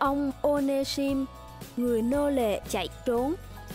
Ông Onesim, người nô lệ chạy trốn.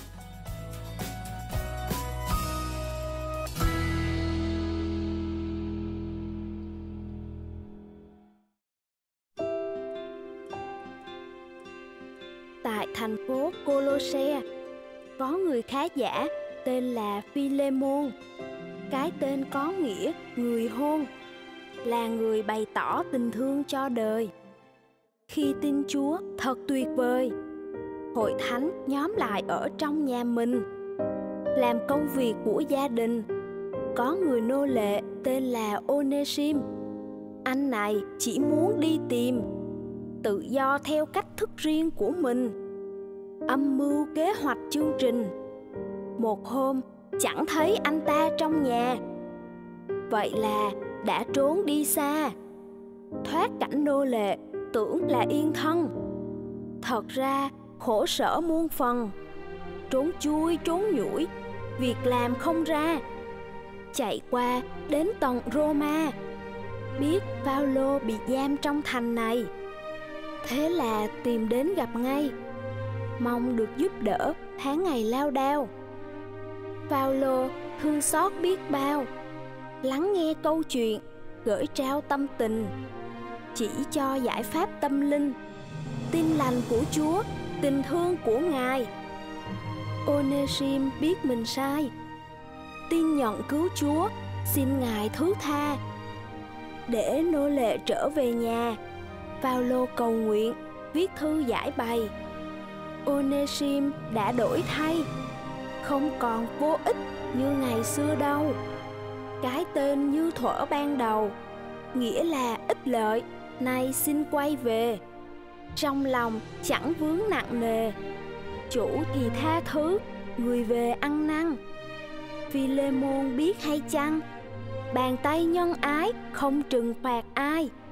Tại thành phố Colosse, có người khá giả tên là Philemon. Cái tên có nghĩa người hôn, là người bày tỏ tình thương cho đời. Khi tin Chúa thật tuyệt vời, hội thánh nhóm lại ở trong nhà mình, làm công việc của gia đình. Có người nô lệ tên là Onesim. Anh này chỉ muốn đi tìm tự do theo cách thức riêng của mình, âm mưu kế hoạch chương trình. Một hôm chẳng thấy anh ta trong nhà, vậy là đã trốn đi xa, thoát cảnh nô lệ, tưởng là yên thân. Thật ra khổ sở muôn phần, trốn chui trốn nhủi, việc làm không ra. Chạy qua đến tận Roma, biết Phaolô bị giam trong thành này, thế là tìm đến gặp ngay, mong được giúp đỡ tháng ngày lao đao. Phaolô thương xót biết bao, lắng nghe câu chuyện, gửi trao tâm tình, chỉ cho giải pháp tâm linh, tin lành của Chúa, tình thương của Ngài. Onesim biết mình sai, tin nhận cứu Chúa, xin Ngài thứ tha. Để nô lệ trở về nhà, Phaolô cầu nguyện, viết thư giải bày. Onesim đã đổi thay, không còn vô ích như ngày xưa đâu. Cái tên như thuở ban đầu, nghĩa là ích lợi, nay xin quay về. Trong lòng chẳng vướng nặng nề, chủ thì tha thứ, người về ăn năn. Philemon biết hay chăng, bàn tay nhân ái không trừng phạt ai,